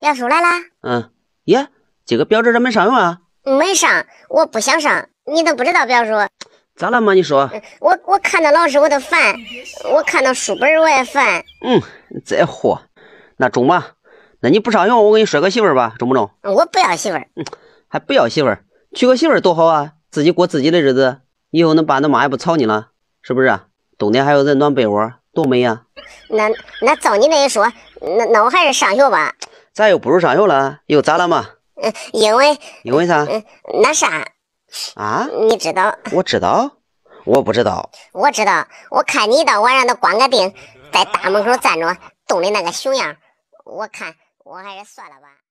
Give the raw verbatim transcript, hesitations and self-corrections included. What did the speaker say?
表叔来啦？ 嗯，耶，这个表这这没上用啊？ 没上，我不想上，你都不知道表叔。 咋了嘛？你说。 我我看到老师我都烦，我看到书本我也烦。 嗯，这货，那中吧？那你不上用，我给你说个媳妇儿吧，中不中？ 我不要媳妇儿。 嗯，还不要媳妇儿？娶个媳妇儿多好啊，自己过自己的日子，以后恁爸恁妈也不吵你了，是不是啊？冬天还有人暖被窝，多美呀！ 那那照你那一说，那那我还是上学吧。 咱又不如上学了，又咋了嘛？ 嗯，因为因为啥？ 嗯，那啥啊？ 你知道？ 我知道，我不知道。 我知道，我看你到晚上都关个腚，在大门口站着，冻的那个熊样，我看我还是算了吧。